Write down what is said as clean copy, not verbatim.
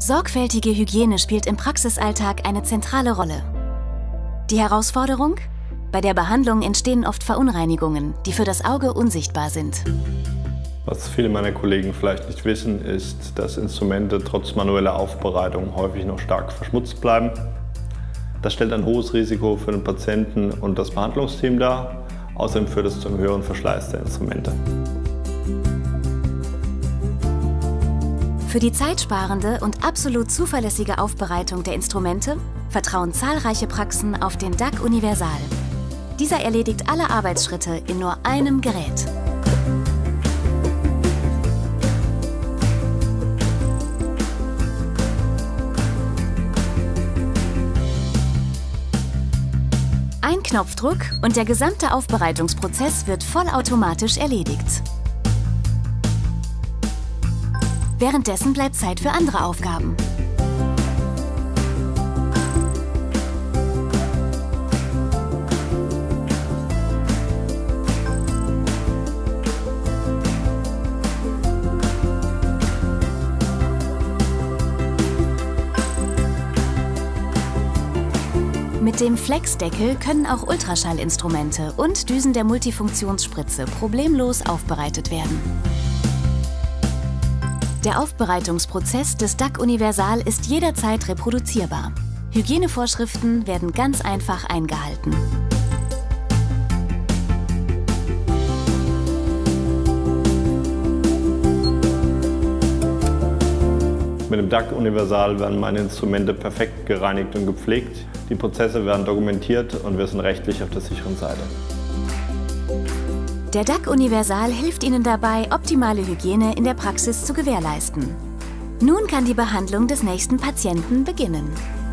Sorgfältige Hygiene spielt im Praxisalltag eine zentrale Rolle. Die Herausforderung? Bei der Behandlung entstehen oft Verunreinigungen, die für das Auge unsichtbar sind. Was viele meiner Kollegen vielleicht nicht wissen, ist, dass Instrumente trotz manueller Aufbereitung häufig noch stark verschmutzt bleiben. Das stellt ein hohes Risiko für den Patienten und das Behandlungsteam dar. Außerdem führt es zum höheren Verschleiß der Instrumente. Für die zeitsparende und absolut zuverlässige Aufbereitung der Instrumente vertrauen zahlreiche Praxen auf den DAQ Universal. Dieser erledigt alle Arbeitsschritte in nur einem Gerät. Ein Knopfdruck und der gesamte Aufbereitungsprozess wird vollautomatisch erledigt. Währenddessen bleibt Zeit für andere Aufgaben. Mit dem Flex-Deckel können auch Ultraschallinstrumente und Düsen der Multifunktionsspritze problemlos aufbereitet werden. Der Aufbereitungsprozess des DAQ Universal ist jederzeit reproduzierbar. Hygienevorschriften werden ganz einfach eingehalten. Mit dem DAQ Universal werden meine Instrumente perfekt gereinigt und gepflegt. Die Prozesse werden dokumentiert und wir sind rechtlich auf der sicheren Seite. Der DAQ Universal hilft Ihnen dabei, optimale Hygiene in der Praxis zu gewährleisten. Nun kann die Behandlung des nächsten Patienten beginnen.